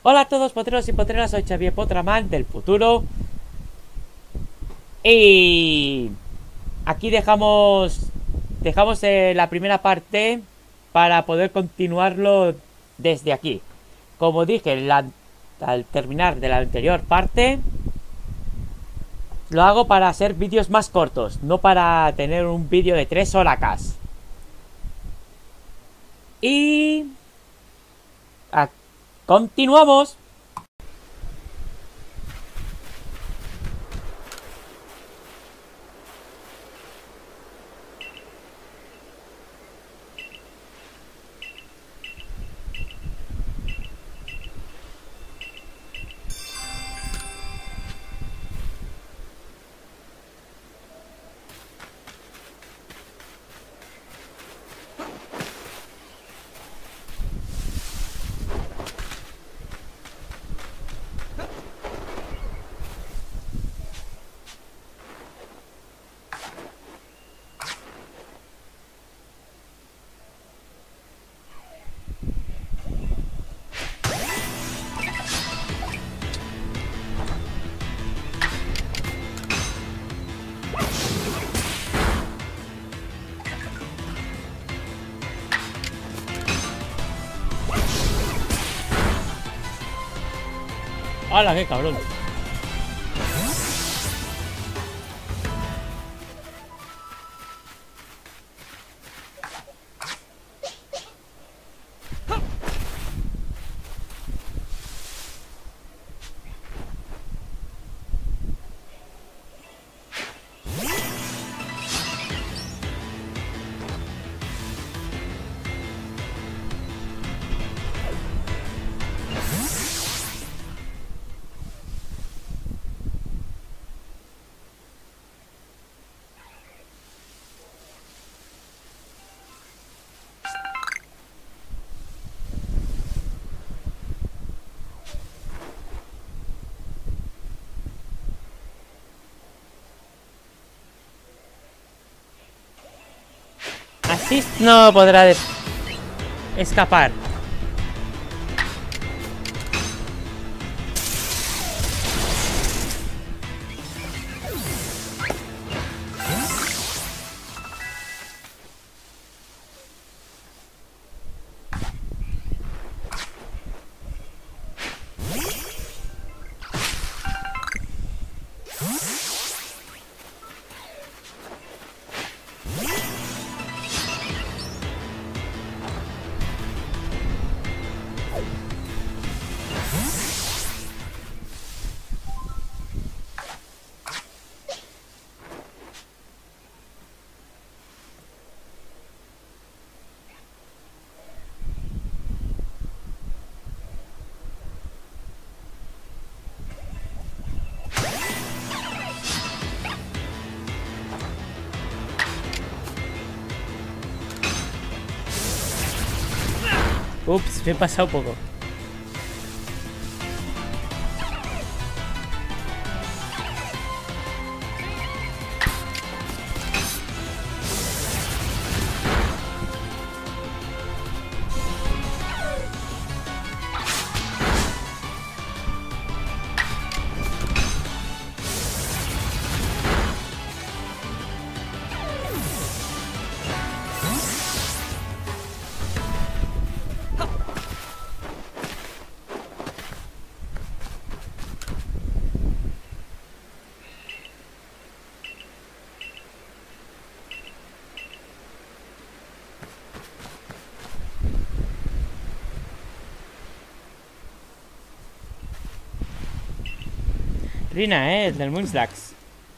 Hola a todos, potreros y potreras, soy Xavier Potraman del futuro. Y aquí dejamos la primera parte para poder continuarlo desde aquí. Como dije al terminar de la anterior parte, lo hago para hacer vídeos más cortos, no para tener un vídeo de 3 horas. Y continuamos. ¡Hala, qué cabrón! Así no podrá escapar. Ups, me he pasado un poco. Rina, el del Moonslax.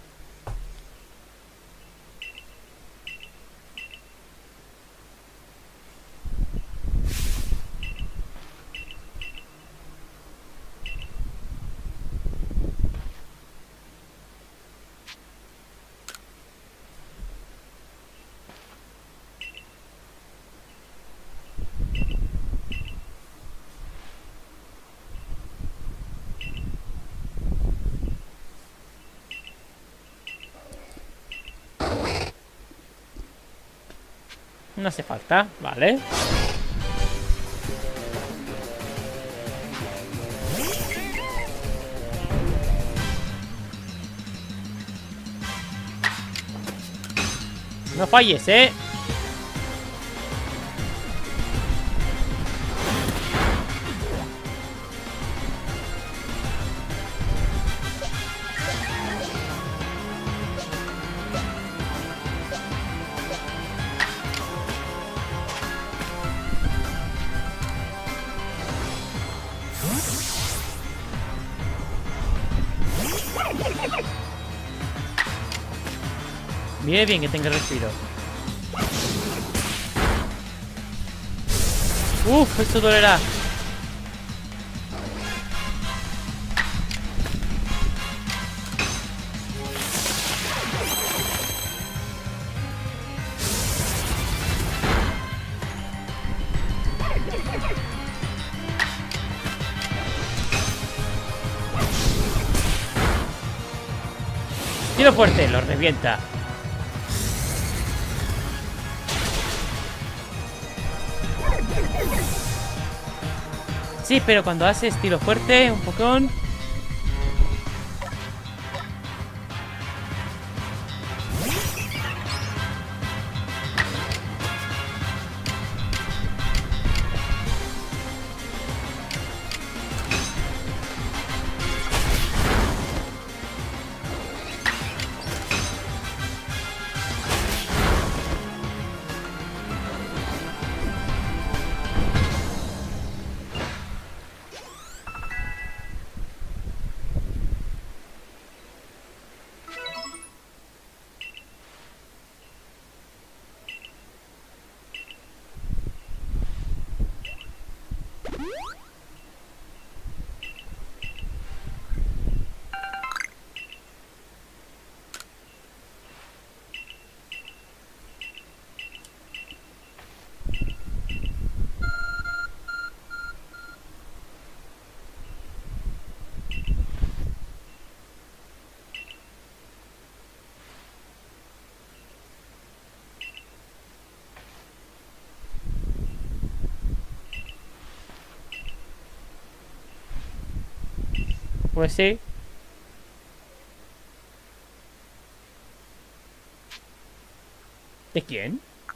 No hace falta, vale. No falles, ¿eh? Viene bien que tenga respiro. Uf, esto dolerá. Tiro fuerte, lo revienta. Sí, pero cuando haces tiro fuerte, un Pokémon. Pues sí. ¿De quién?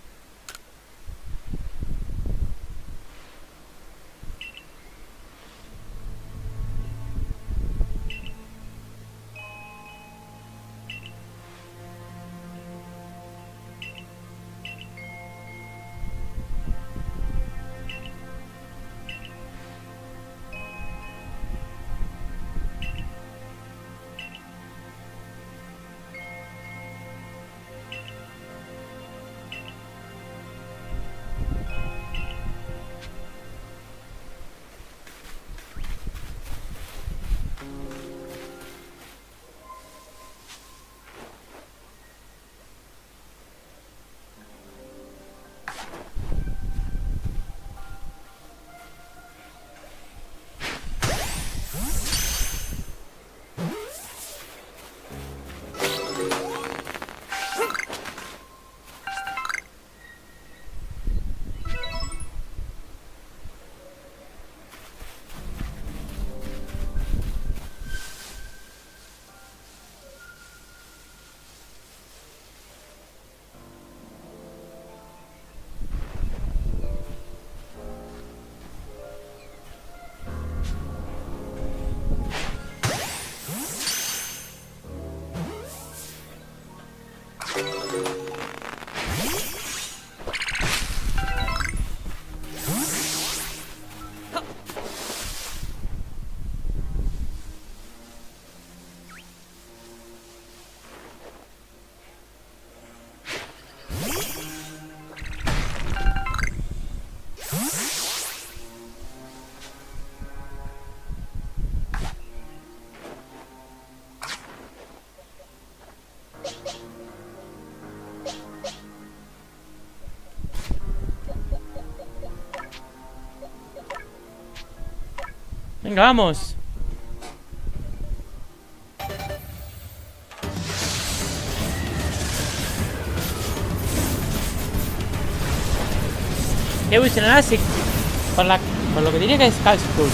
Venga, vamos. Evolucionará así por lo que diría que es Calspool.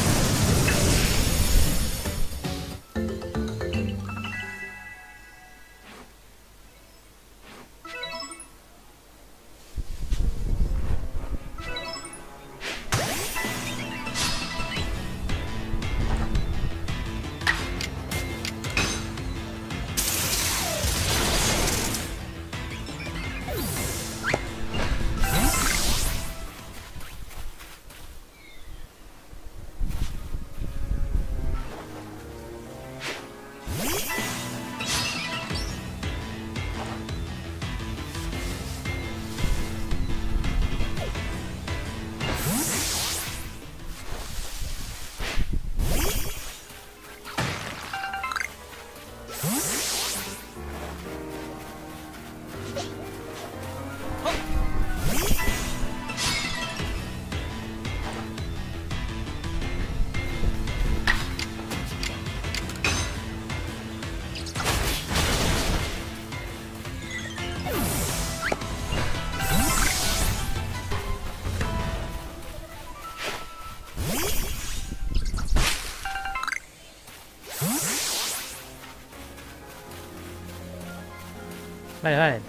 Vale, vale.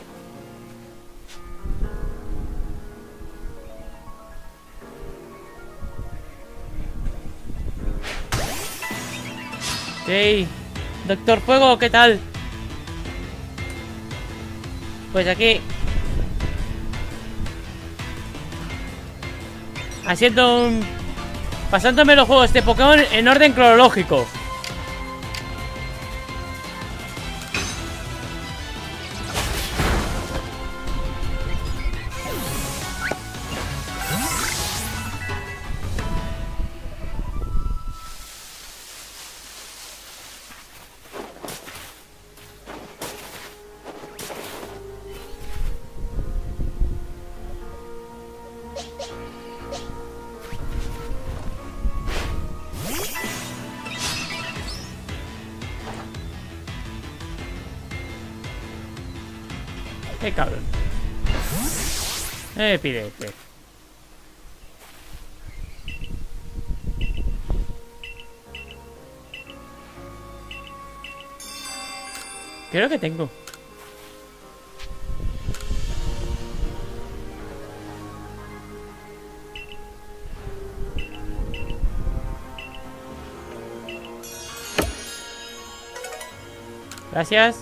Hey, Doctor Fuego, ¿qué tal? Pues aquí haciendo un... pasándome los juegos de Pokémon en orden cronológico. Qué cabrón. Pide este. Creo que tengo. Gracias.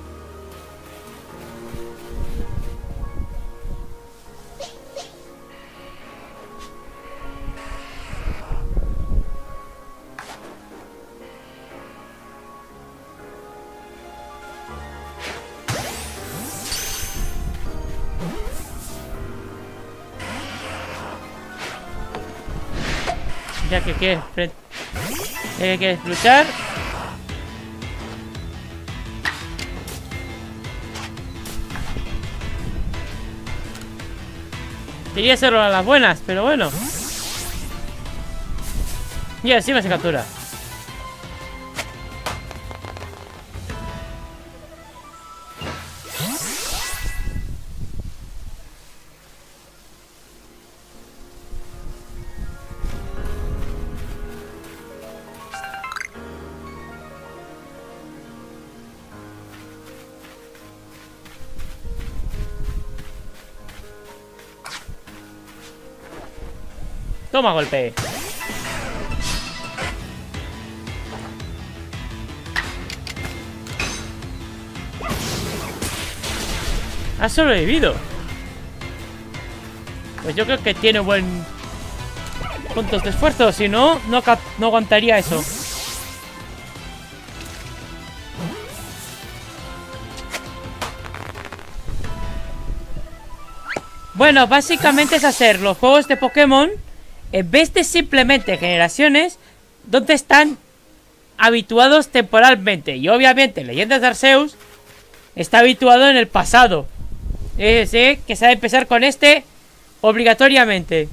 Ya que quieres luchar. Quería hacerlo a las buenas, pero bueno. Y así me se captura. Toma golpe. Ha sobrevivido. Pues yo creo que tiene buen puntos de esfuerzo. Si no, no aguantaría eso. Bueno, básicamente es hacer los juegos de Pokémon en vez de simplemente generaciones donde están habituados temporalmente. Y obviamente Leyendas de Arceus está habituado en el pasado. Es decir, que se ha de empezar con este obligatoriamente.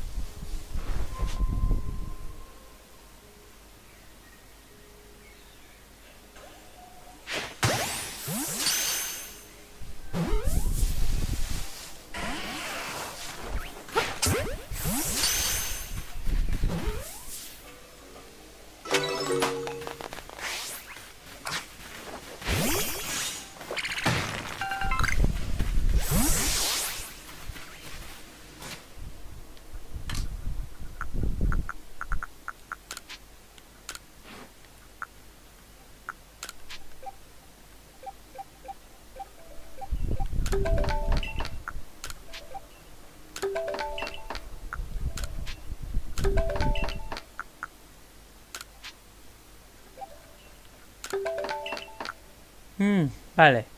Vale.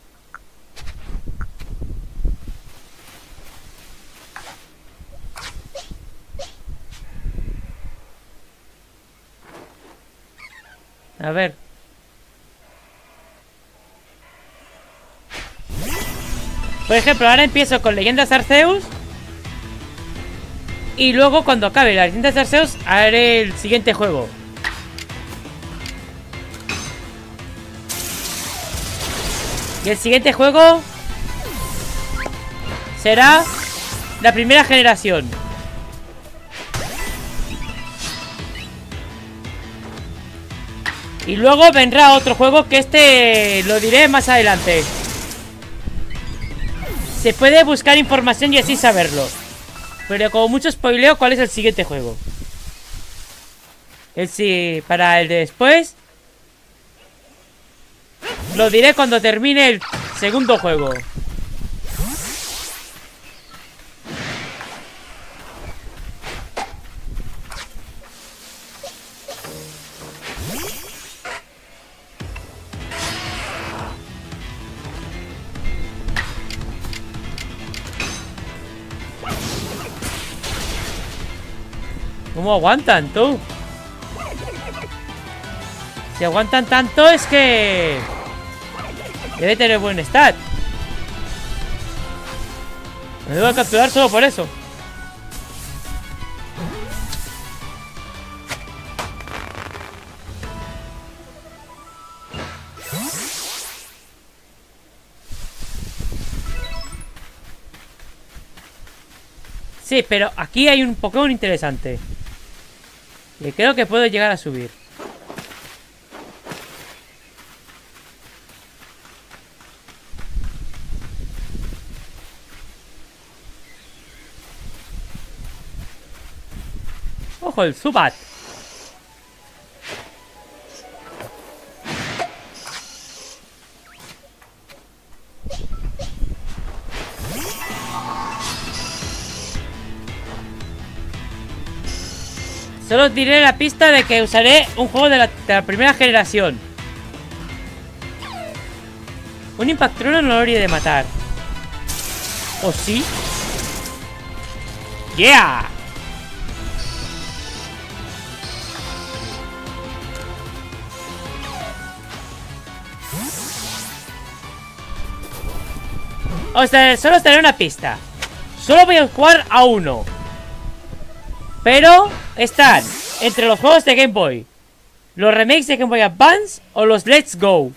A ver. Por ejemplo, ahora empiezo con Leyendas Arceus. Y luego cuando acabe las Leyendas Arceus haré el siguiente juego. Y el siguiente juego será la primera generación. Y luego vendrá otro juego que este lo diré más adelante. Se puede buscar información y así saberlo. Pero como mucho spoileo, ¿cuál es el siguiente juego? Para el de después lo diré cuando termine el segundo juego. ¿Cómo aguantan, tú? Si aguantan tanto es que debe tener buen stat. Me debo capturar solo por eso. Sí, pero aquí hay un Pokémon interesante que creo que puedo llegar a subir. ¡Ojo, el Zubat! Solo os diré la pista de que usaré un juego de la primera generación. Un Impactruno no lo haría de matar. ¿O sí? ¡Yeah! Solo os daré una pista. Solo voy a jugar a uno. Pero están entre los juegos de Game Boy, los remakes de Game Boy Advance o los Let's Go.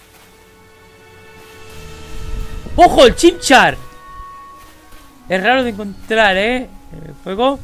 ¡Ojo, el Chimchar! Es raro de encontrar, en el juego.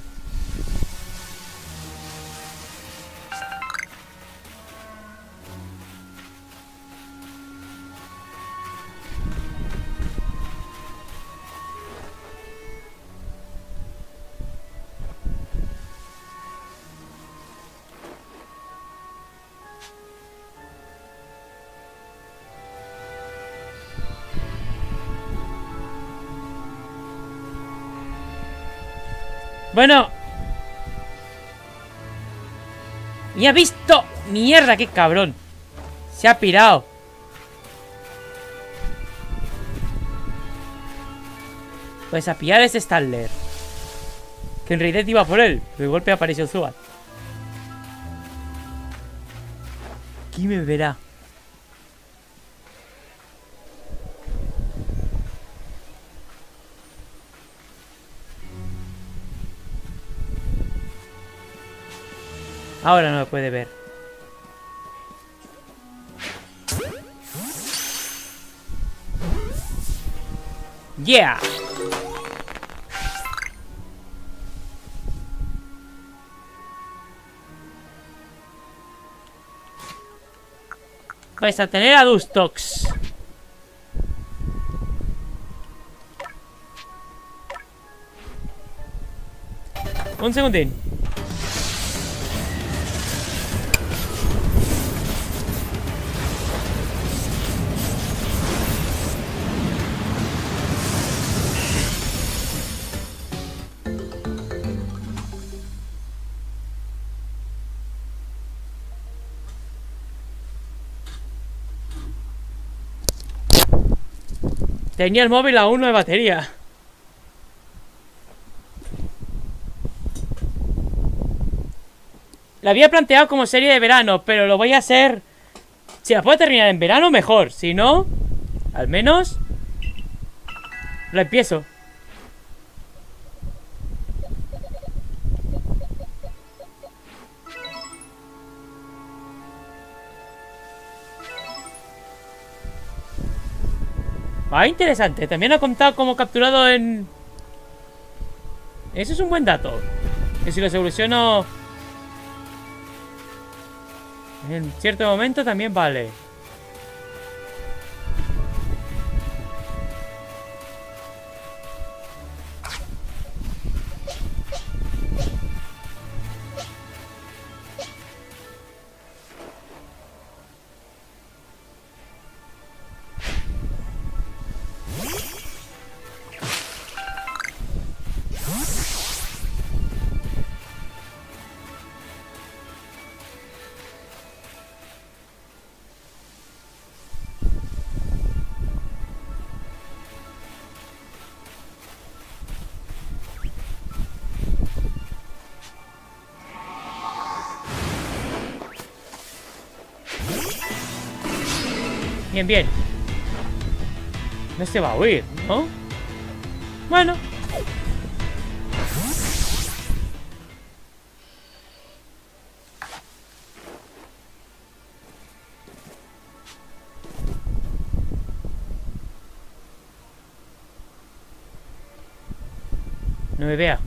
Bueno. ¡Me ha visto! ¡Mierda, qué cabrón! Se ha pirado. Pues a pillar ese Stadler, que en realidad iba por él, pero de golpe apareció Zubat. Aquí me verá. Ahora no me puede ver. ¡Yeah! Vais a tener a Dustox. Un segundín. Tenía el móvil a 1 de batería. La había planteado como serie de verano, pero lo voy a hacer. Si la puedo terminar en verano, mejor. Si no, al menos la empiezo. Ah, interesante. También ha contado como capturado en... Eso es un buen dato. Que si lo soluciono en cierto momento también vale. Bien, bien. No se va a huir, ¿no? Bueno. No me vea.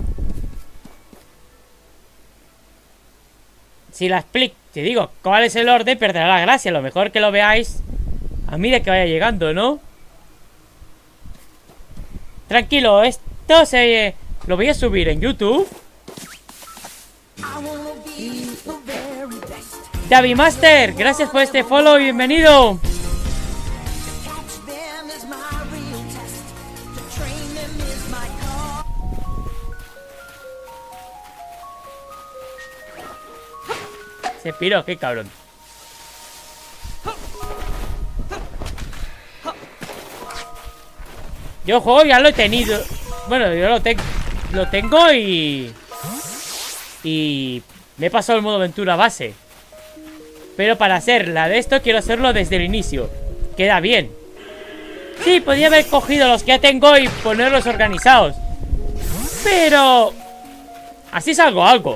Si la explico, te digo cuál es el orden, perderá la gracia. A lo mejor que lo veáis a medida que vaya llegando, ¿no? Tranquilo, esto se... lo voy a subir en YouTube. David Master, gracias por este follow y bienvenido. Se piró, qué cabrón. Yo juego ya lo he tenido. Bueno, yo lo tengo y me he pasado el modo aventura base. Pero para hacer la de esto quiero hacerlo desde el inicio. Queda bien. Sí, podría haber cogido los que ya tengo y ponerlos organizados. Pero así salgo algo.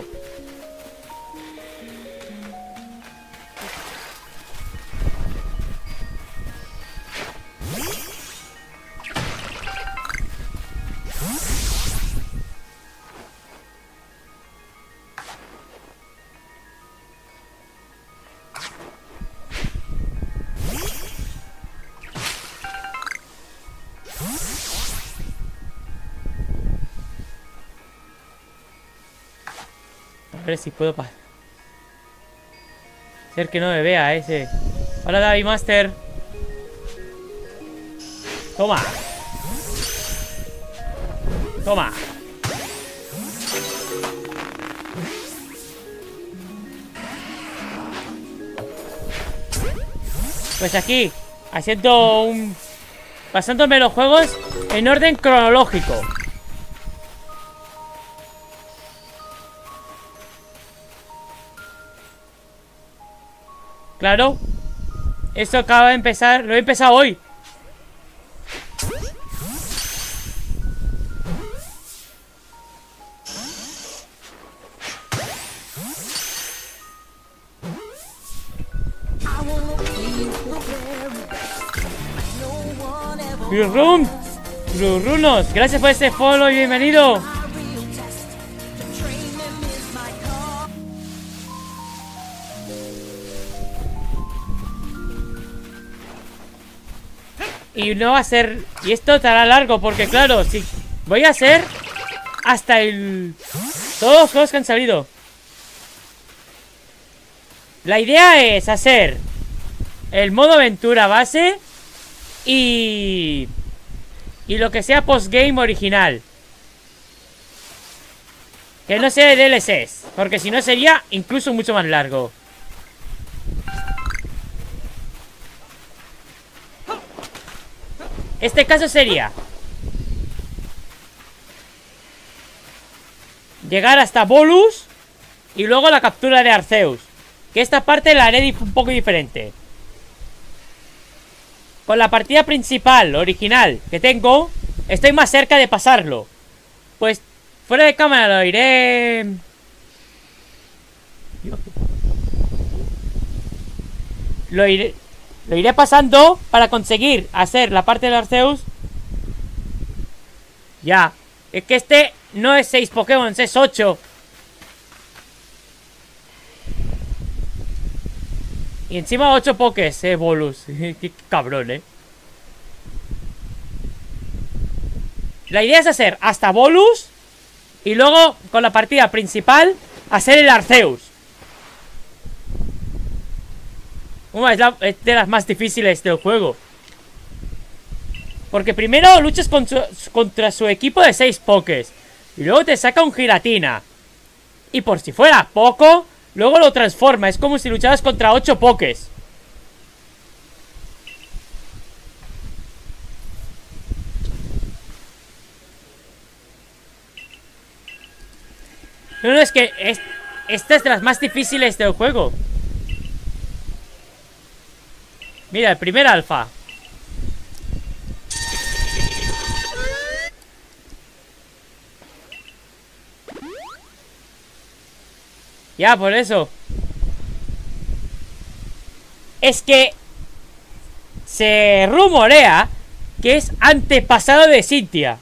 A ver si puedo hacer que no me vea ese. Hola, David Master. Toma. Toma. Pues aquí, haciendo un... pasándome los juegos en orden cronológico. Claro. Esto acaba de empezar. Lo he empezado hoy. Runos, gracias por este follow y bienvenido. Y no va a ser... y esto estará largo porque claro, si voy a hacer hasta el... todos los juegos que han salido. La idea es hacer el modo aventura base y lo que sea postgame original. Que no sea de DLCs, porque si no sería incluso mucho más largo. Este caso sería llegar hasta Bolus y luego la captura de Arceus. Que esta parte la haré un poco diferente. Con la partida principal, original, que tengo, estoy más cerca de pasarlo. Pues fuera de cámara lo iré... Lo iré pasando para conseguir hacer la parte de Arceus. Ya. Es que este no es 6 Pokémon, es 8. Y encima 8 Pokés, Bolus. Qué cabrón, La idea es hacer hasta Bolus y luego con la partida principal hacer el Arceus. Es de las más difíciles del juego. Porque primero luchas contra su equipo de 6 Pokés. Y luego te saca un Giratina. Y por si fuera poco, luego lo transforma. Es como si lucharas contra 8 Pokés. No, es que esta es de las más difíciles del juego. Mira, el primer alfa. Ya, por eso. Es que se rumorea que es antepasado de Cynthia.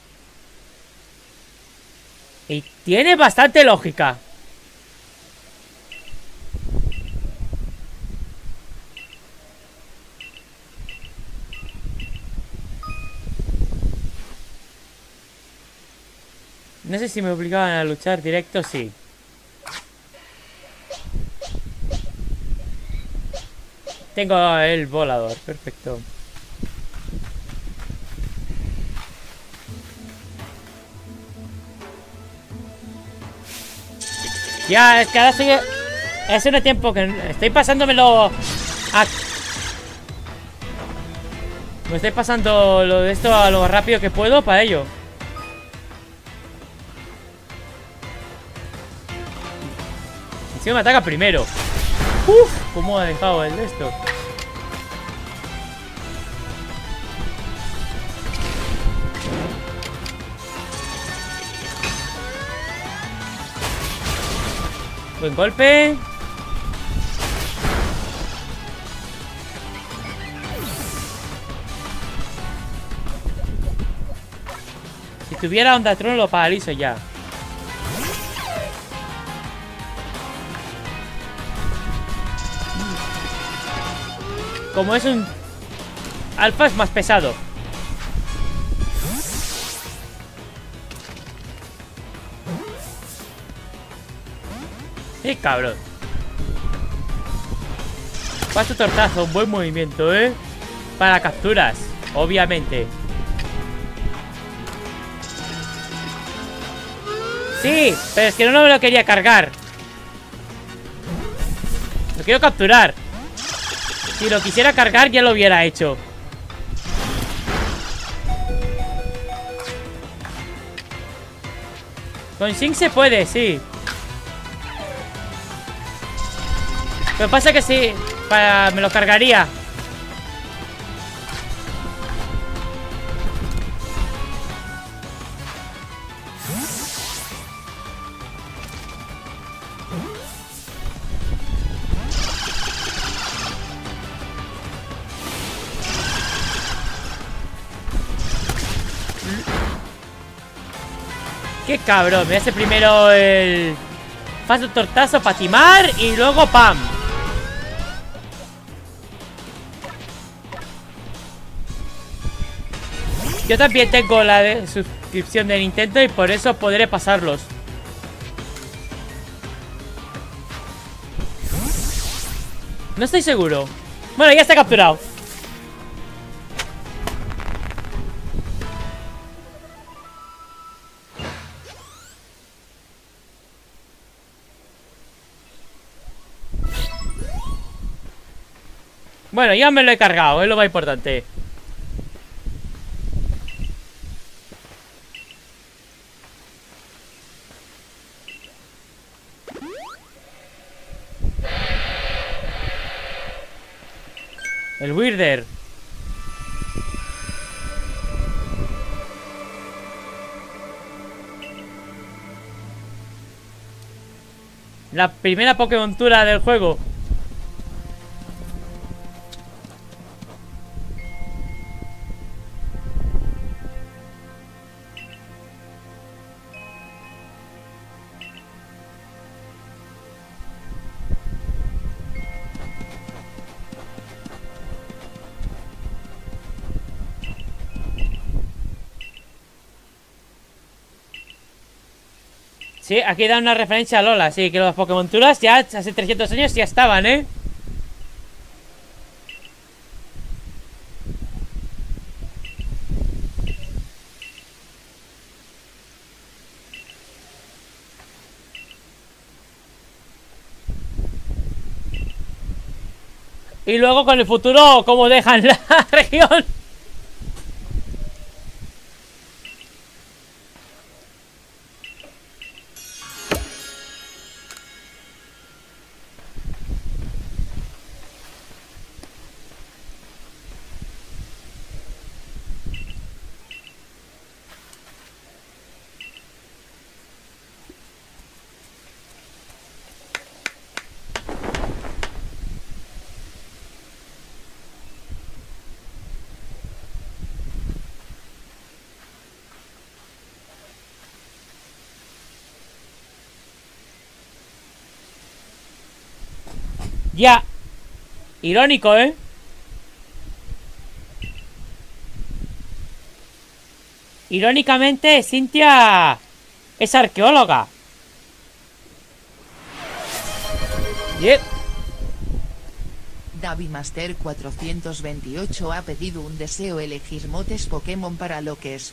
Y tiene bastante lógica. No sé si me obligaban a luchar directo, sí. Tengo el volador, perfecto. Ya, es que ahora estoy... Hace un tiempo que estoy pasándomelo me estoy pasando lo de esto a lo rápido que puedo para ello. Encima me ataca primero. Uf, cómo ha dejado el de esto. Buen golpe. Si tuviera Ondatron lo paralizo ya. Como es un alfa es más pesado. Sí, cabrón. Paso tortazo, un buen movimiento, para capturas, obviamente. Sí, pero es que no me lo quería cargar. Lo quiero capturar. Si lo quisiera cargar ya lo hubiera hecho. Con Shin se puede, sí. Pero pasa que sí, me lo cargaría. Qué cabrón, me hace primero el paso tortazo para timar y luego ¡pam! Yo también tengo la suscripción de Nintendo y por eso podré pasarlos. No estoy seguro. Bueno, ya está capturado. Bueno, ya me lo he cargado, es lo más importante. El Weirder. La primera Pokémontura del juego. Sí, aquí da una referencia a Lola. Sí, que los Pokémonturas ya hace 300 años ya estaban, ¿eh? Y luego con el futuro, ¿cómo dejan la región? Ya. Irónico, ¿eh? Irónicamente, Cynthia es arqueóloga. Yep. Davimaster 428 ha pedido un deseo: elegir motes Pokémon para Loques.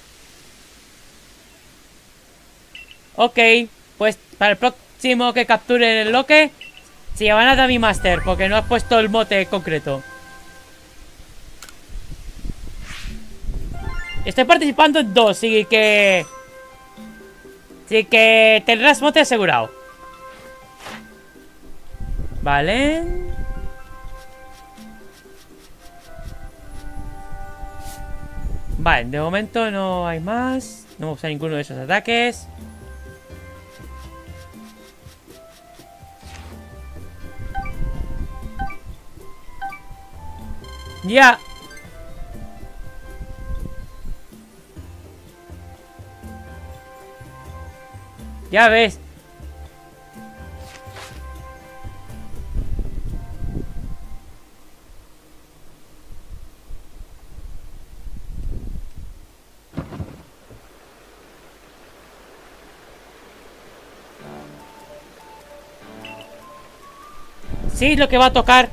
Ok, pues para el próximo que capture el Loque se llaman a Davimaster, porque no has puesto el mote concreto. Estoy participando en 2, así que... Así que tendrás mote asegurado. Vale. Vale, de momento no hay más. No me gusta ninguno de esos ataques. Ya. Ya ves. Sí, es lo que va a tocar.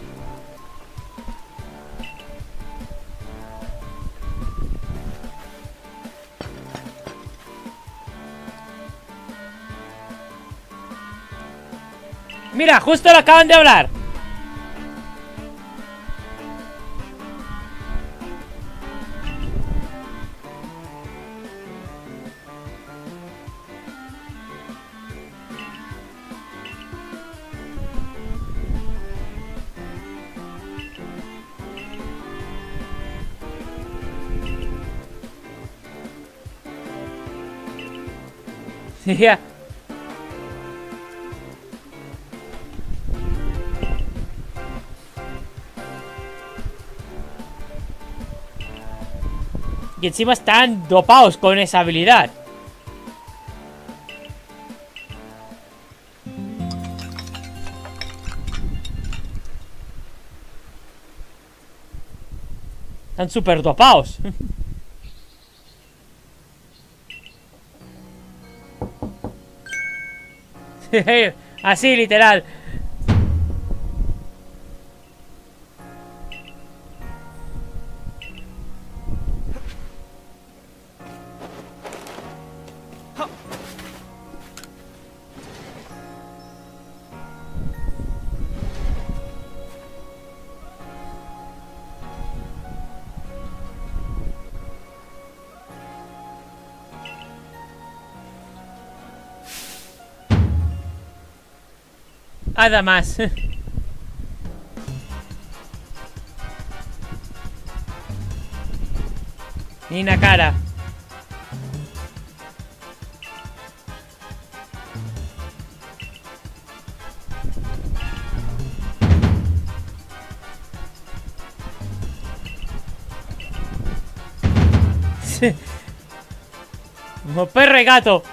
Mira, justo lo acaban de hablar. Ya. Y encima están dopados con esa habilidad. Están súper dopados. Así, literal. Nada más. Ni una cara. Como perro y gato.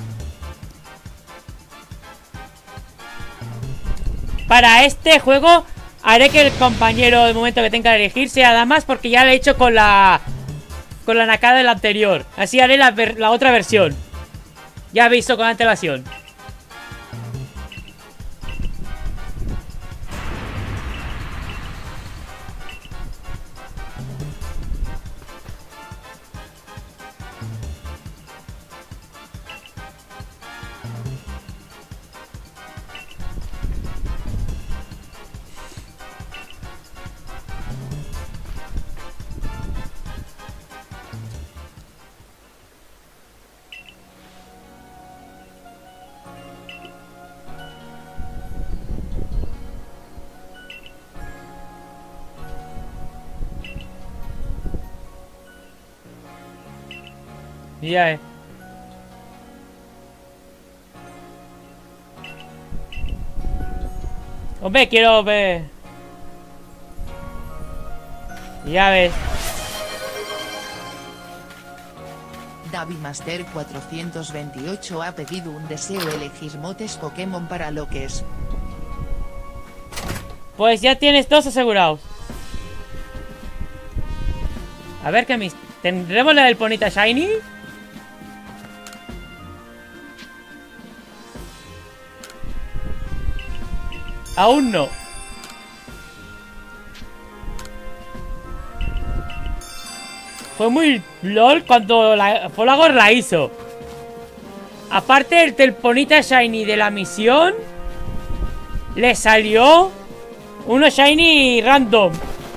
Para este juego haré que el compañero de momento que tenga que elegir sea Damas, porque ya lo he hecho con la nakada del anterior. Así haré la otra versión. Ya aviso con antelación. Ya, Hombre, quiero ver. Ya ves. Davimaster 428 ha pedido un deseo: elegir motes Pokémon para Loques. Pues ya tienes 2 asegurados. A ver qué mis... ¿Tendremos la del Ponyta Shiny? Aún no. Fue muy LOL cuando Folagor la hizo. Aparte del Ponyta Shiny de la misión, le salió uno Shiny random.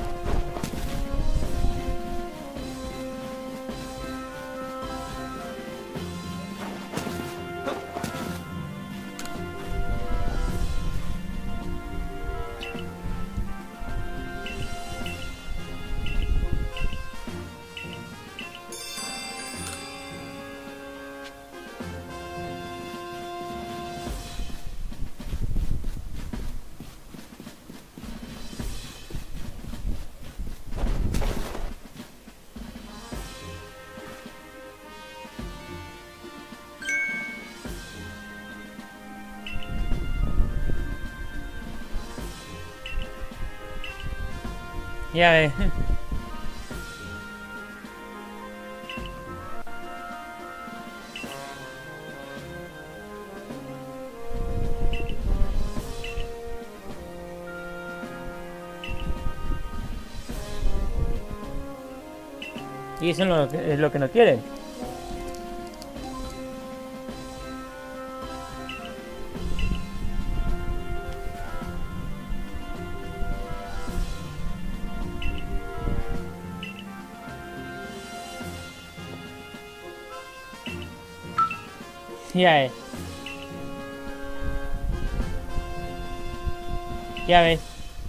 Ya ves. Y eso es lo que no quieren. Ya ves. Ya ves.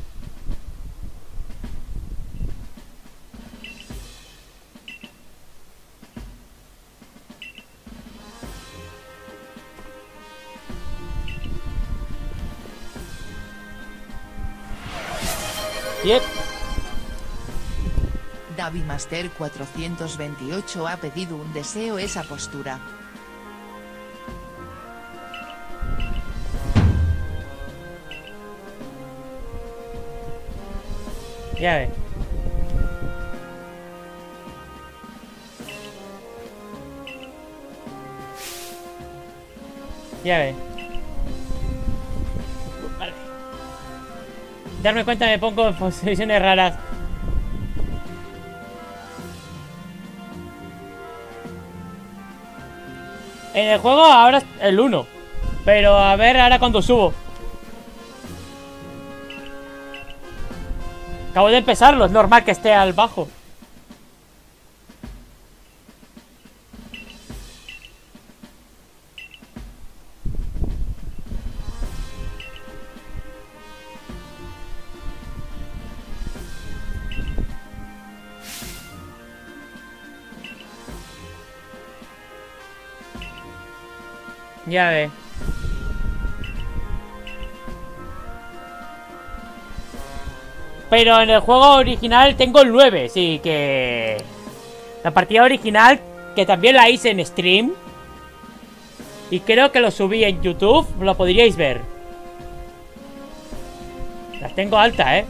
Yep. Davimaster 428 ha pedido un deseo esa postura. Ya ves. Ya ves. Vale. Darme cuenta me pongo en posiciones raras. En el juego ahora es el 1. Pero a ver ahora cuando subo. Acabo de empezarlo, es normal que esté al bajo. Ya ve. Pero en el juego original tengo el 9, sí que... La partida original, que también la hice en stream. Y creo que lo subí en YouTube, lo podríais ver. Las tengo alta,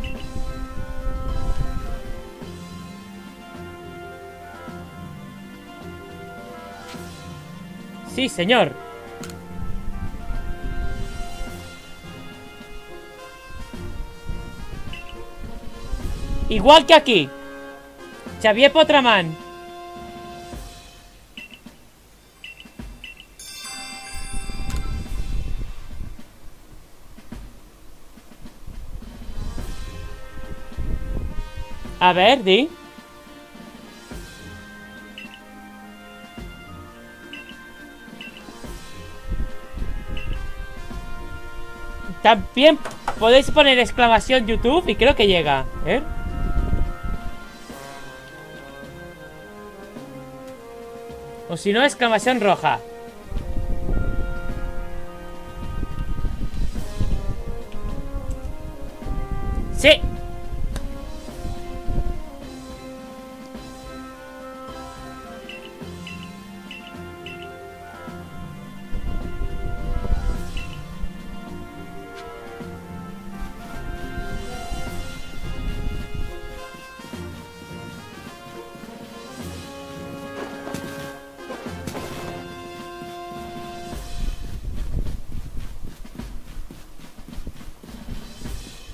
Sí, señor. Igual que aquí. Xavier Potraman. A ver, di. También podéis poner exclamación YouTube y creo que llega. O si no, exclamación roja. Sí.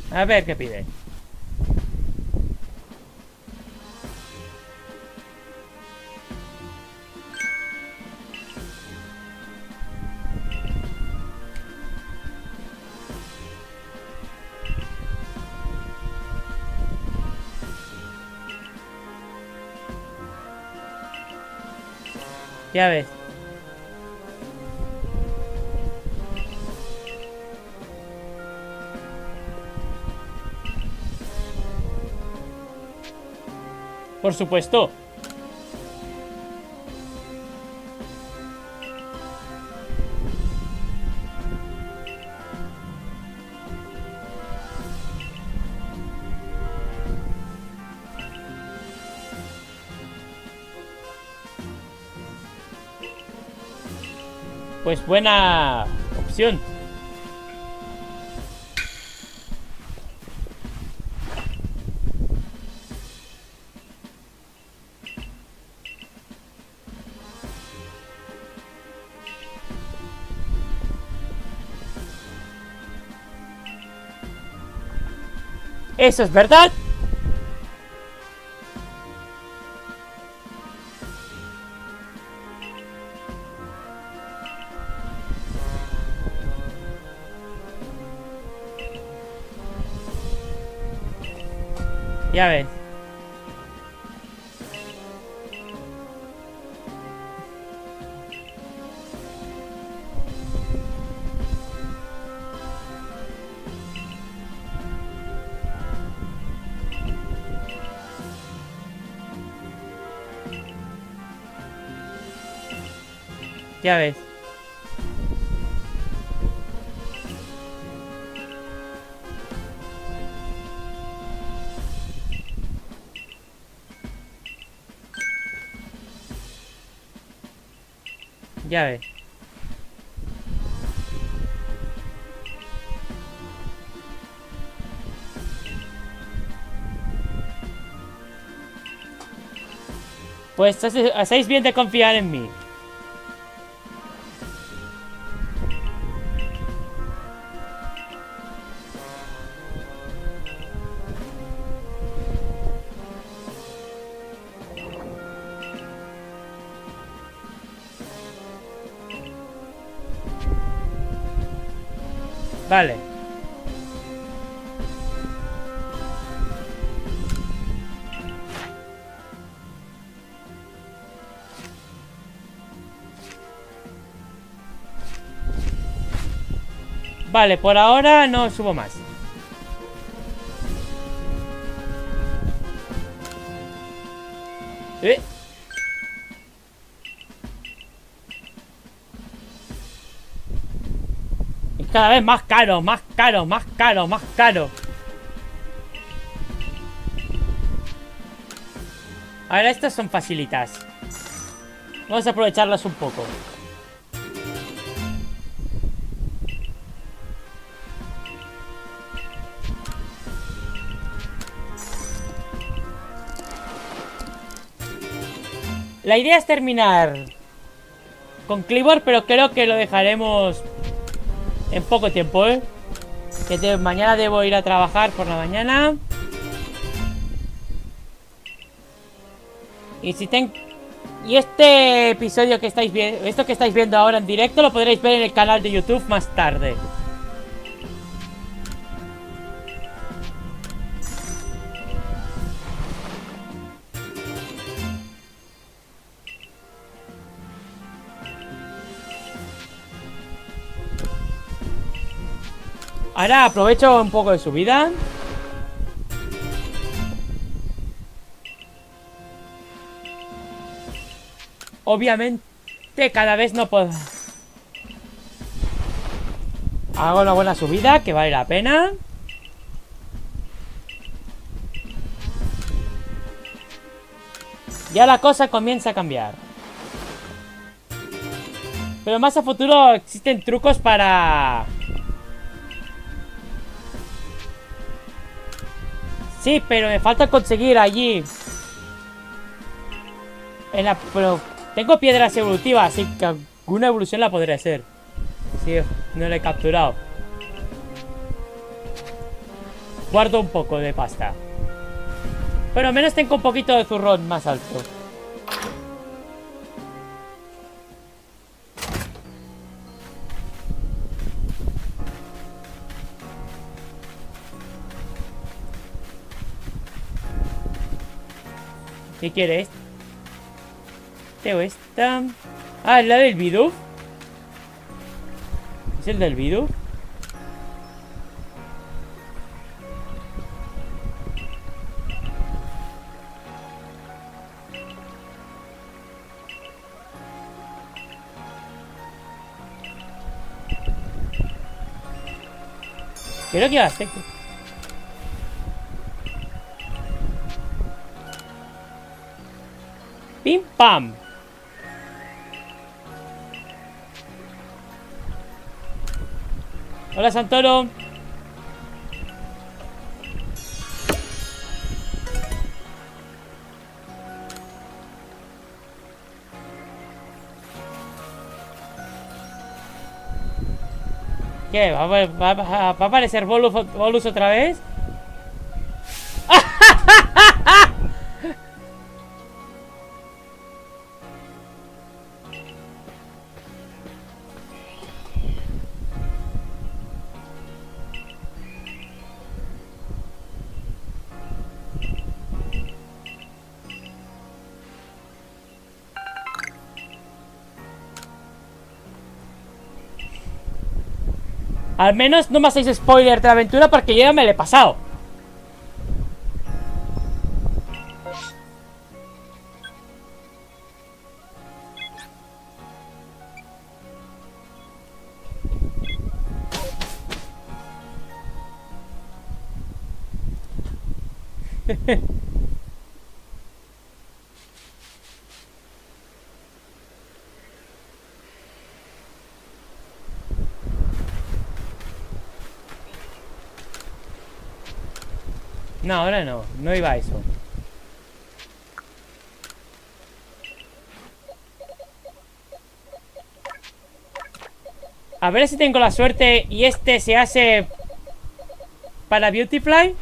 A ver qué pide. Ya ves. Por supuesto. Pues buena opción. ¿Eso es verdad? Ya ves. Ya ves. Ya ves. Pues hacéis bien de confiar en mí. Vale. Vale, por ahora no subo más. Es cada vez más caro, más caro, más caro, más caro. Ahora estas son facilitas. Vamos a aprovecharlas un poco. La idea es terminar con Kleavor, pero creo que lo dejaremos en poco tiempo, ¿eh? Que mañana debo ir a trabajar por la mañana. Y y este episodio que estáis viendo, esto que estáis viendo ahora en directo, lo podréis ver en el canal de YouTube más tarde. Ahora aprovecho un poco de su vida. Obviamente cada vez no puedo. Hago una buena subida que vale la pena. Ya la cosa comienza a cambiar. Pero más a futuro existen trucos para... Sí, pero me falta conseguir allí. Pero tengo piedras evolutivas, así que alguna evolución la podré hacer. Sí, no la he capturado. guardo un poco de pasta. Pero al menos tengo un poquito de zurrón más alto. ¿Qué quieres? Tengo esta. Ah, ¿es la del Bidoof? ¿Es el del Bidoof? Creo que las tengo. Pim pam. Hola, Santoro. ¿Qué? ¿Va a aparecer Bolus otra vez? Al menos no me hacéis spoiler de la aventura porque yo ya me la he pasado. No, ahora no, no iba a eso. A ver si tengo la suerte y este se hace para Beautyfly.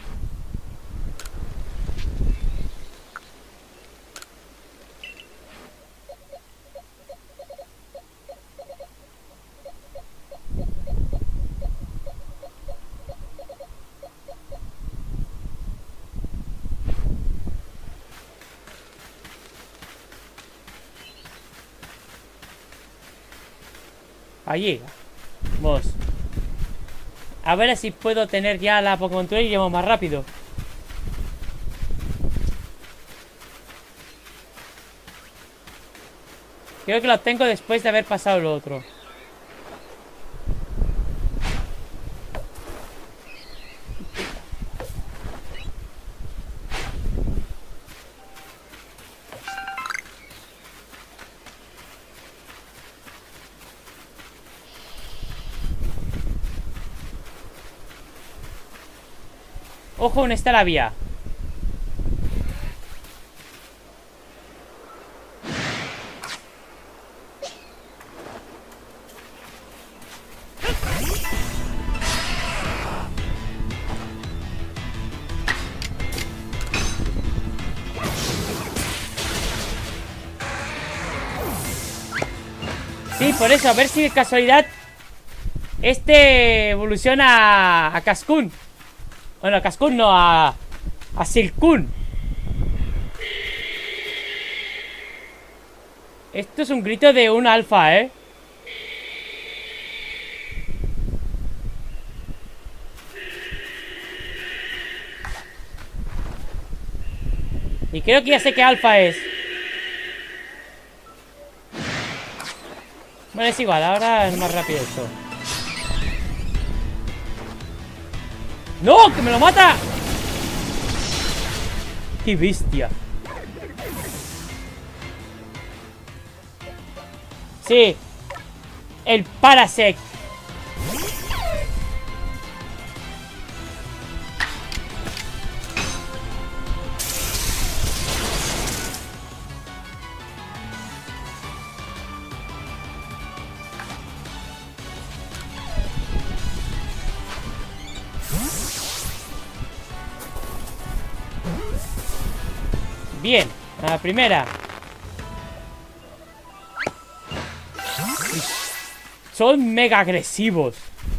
Allí. Vamos. A ver si puedo tener ya la Pokémon Tour y llevo más rápido. Creo que lo tengo después de haber pasado lo otro. Ojo, ¿dónde está la vía? Sí, por eso, a ver si de casualidad este evoluciona a Cascoon. Bueno, a Cascoon no, a Silcoon. Esto es un grito de un alfa, ¿eh? Y creo que ya sé qué alfa es. Bueno, es igual, ahora es más rápido esto. ¡No! ¡Que me lo mata! ¡Qué bestia! Sí. El Parasect. Bien, a la primera. Son mega agresivos.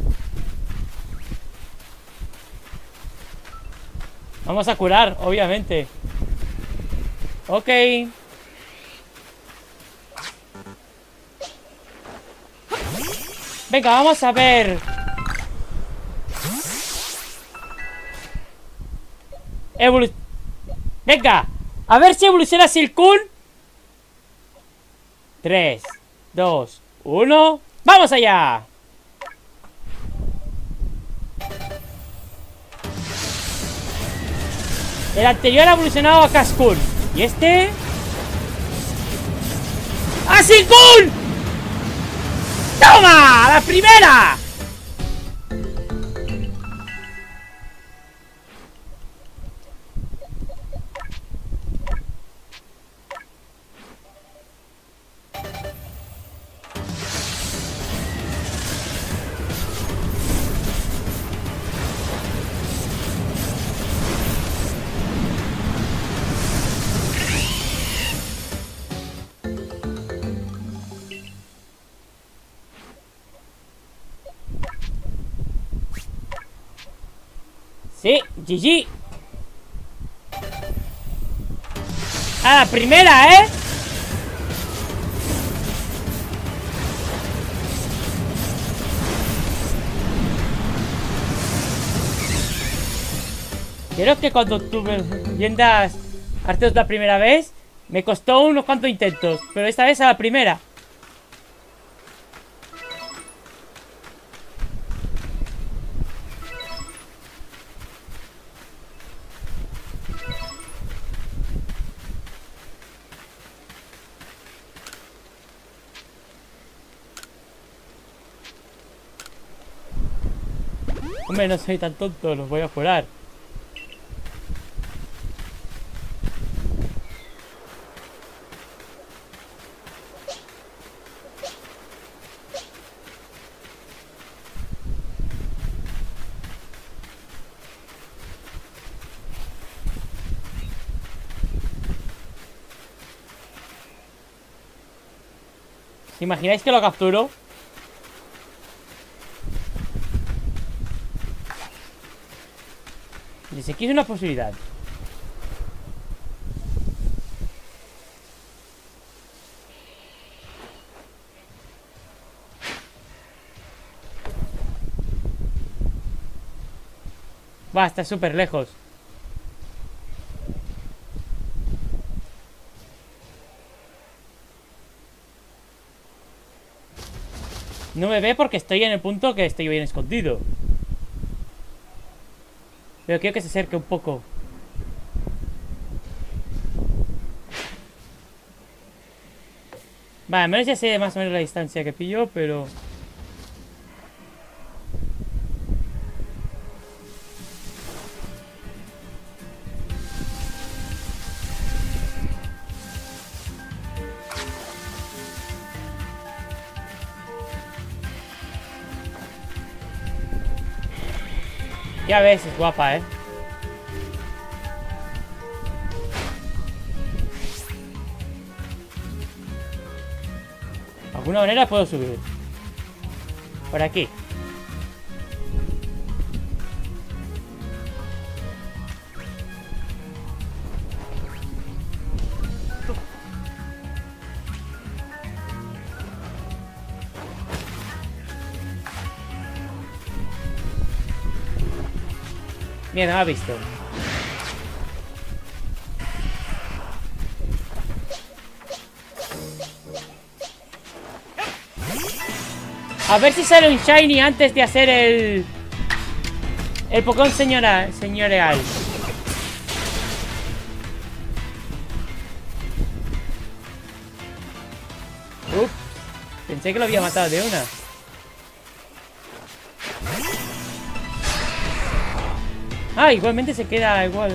Vamos a curar, obviamente. Ok. Venga, vamos a ver. Venga, a ver si evoluciona Silcoon. 3, 2, 1. ¡Vamos allá! El anterior ha evolucionado a Cascoon. ¿Y este? ¡A Silcoon! ¡Toma! ¡La primera! Sí, GG. A la primera, ¿eh? Creo que cuando tuve leyendas Arceus la primera vez, me costó unos cuantos intentos, pero esta vez a la primera. Hombre, no soy tan tonto, los voy a jurar. ¿Os imagináis que lo capturo? Dice que es una posibilidad. Va, está súper lejos. No me ve porque estoy en el punto que estoy bien escondido. Pero quiero que se acerque un poco. Vale, al menos ya sé más o menos la distancia que pillo, pero... Ya ves, es guapa, ¿eh? De alguna manera puedo subir. Por aquí. Mira, no me ha visto. A ver si sale un Shiny antes de hacer el Pokémon señorial. Ups, pensé que lo había matado de una. Ah, igualmente se queda igual.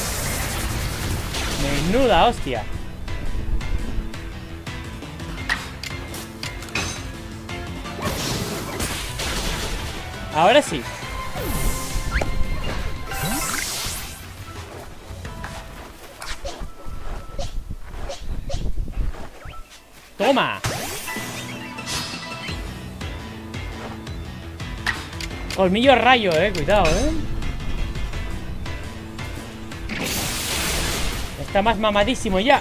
Menuda hostia. Ahora sí. Toma. Colmillo rayo, cuidado, Está más mamadísimo ya.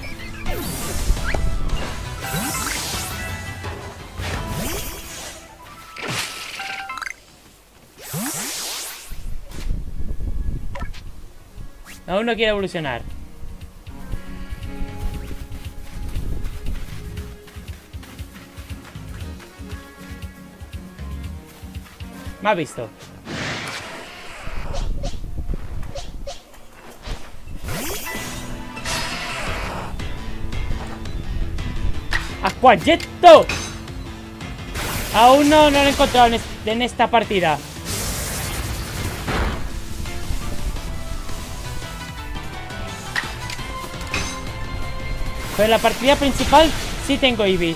Aún no quiere evolucionar. Me ha visto. ¡Aquajetto! Aún no lo he encontrado en esta partida. Pero en la partida principal sí tengo Ibis.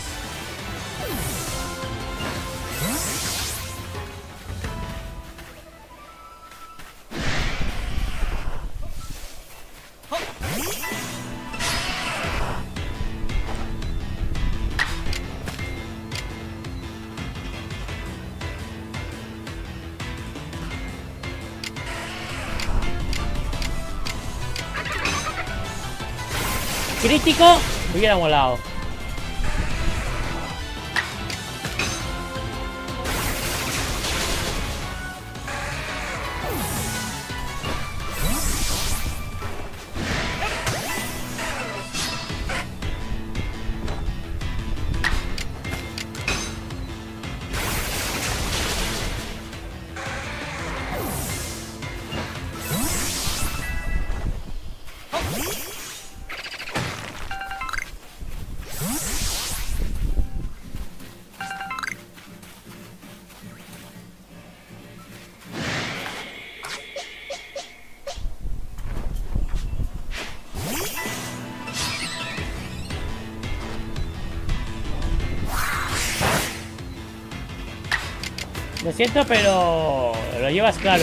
Crítico, me hubiera molado. Lo siento, pero lo llevas claro.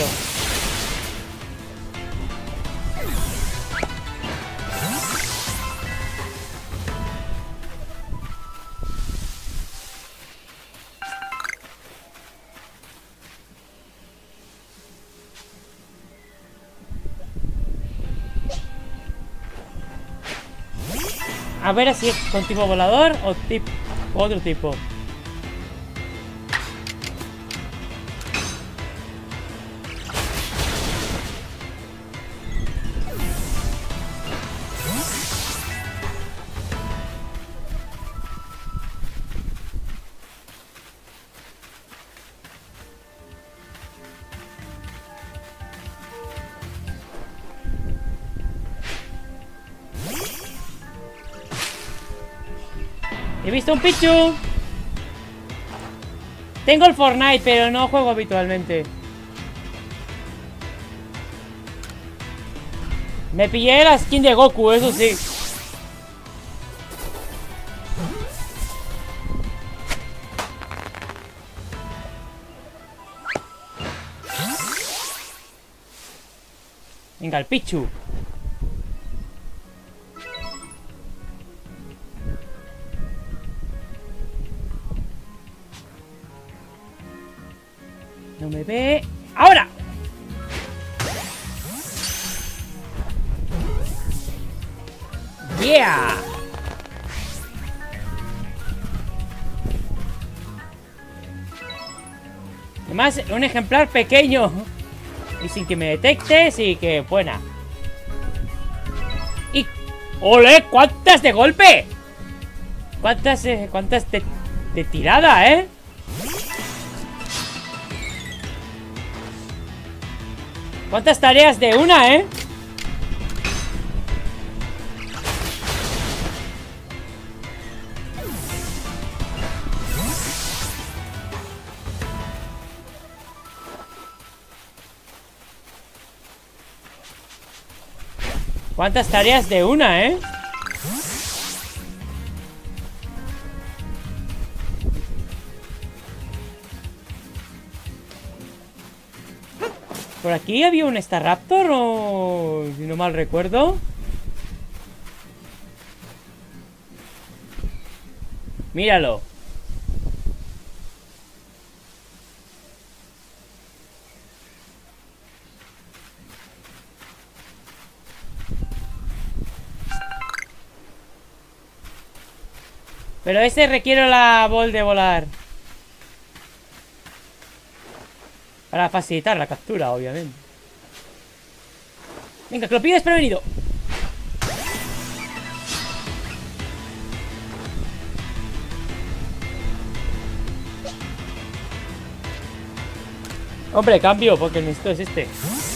A ver si es con tipo volador o otro tipo. He visto un Pichu. Tengo el Fortnite, pero no juego habitualmente. Me pillé la skin de Goku, eso sí. Venga, el Pichu. No me ve. ¡Ahora! ¡Yeah! Además, un ejemplar pequeño. Y sin que me detectes y que... buena. Y... ¡ole! ¿Cuántas de golpe? ¿Cuántas de tirada, eh? ¿Cuántas tareas de una, eh? ¿Cuántas tareas de una, eh? ¿Por aquí había un Staraptor o si no mal recuerdo? Míralo. Pero ese requiere la bol de volar. Para facilitar la captura, obviamente. Venga, que lo pides prevenido. Hombre, cambio, porque el necesito es este.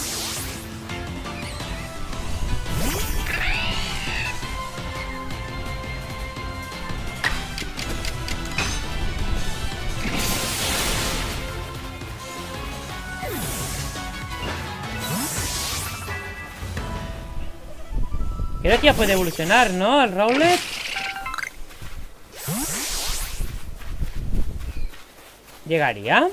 Creo que ya puede evolucionar, ¿no? El Rowlet. ¿Llegaría?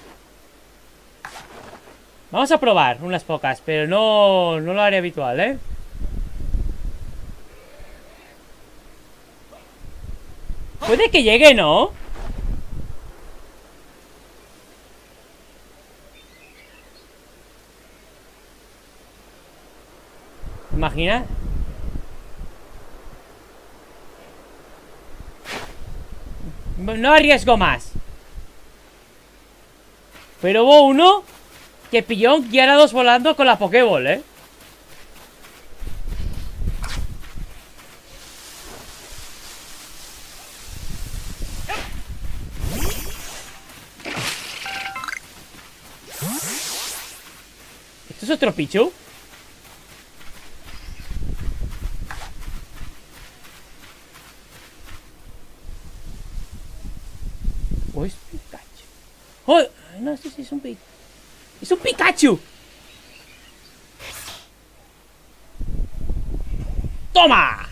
Vamos a probar unas pocas, pero no lo haré habitual, ¿eh? Puede que llegue, ¿no? ¿Imagina? No arriesgo más. Pero hubo uno que pilló un Gyarados volando con la Pokéball, ¿eh? ¿Esto es otro Pichu? ¿O es Pikachu? ¡Oh! No, sí, es un Pikachu. ¡Es un Pikachu! ¡Toma!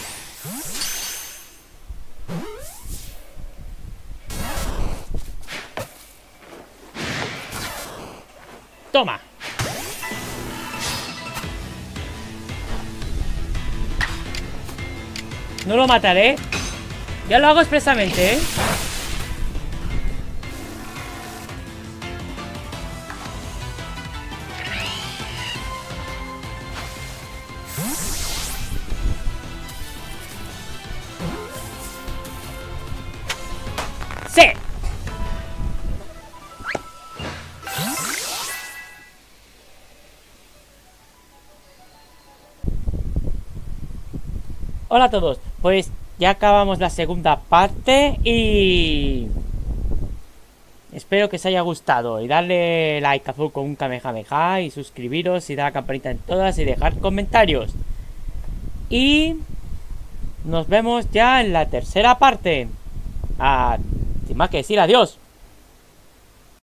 ¡Toma! No lo mataré. Ya lo hago expresamente, ¿eh? ¡Sí! Hola a todos, pues ya acabamos la segunda parte y espero que os haya gustado y darle like azul con un kamehameha y suscribiros y dar la campanita en todas y dejar comentarios. Y nos vemos ya en la tercera parte. Sin más que decir, adiós.